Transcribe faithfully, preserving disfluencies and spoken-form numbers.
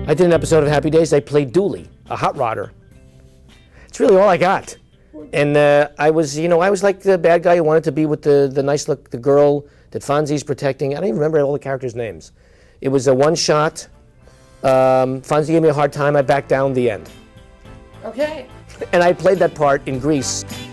I did an episode of Happy Days. I played Dooley, a hot rodder. It's really all I got. And uh, I was, you know, I was like the bad guy who wanted to be with the, the nice look, the girl that Fonzie's protecting. I don't even remember all the characters' names. It was a one-shot. Um, Fonzie gave me a hard time. I backed down. The end. Okay. And I played that part in Grease.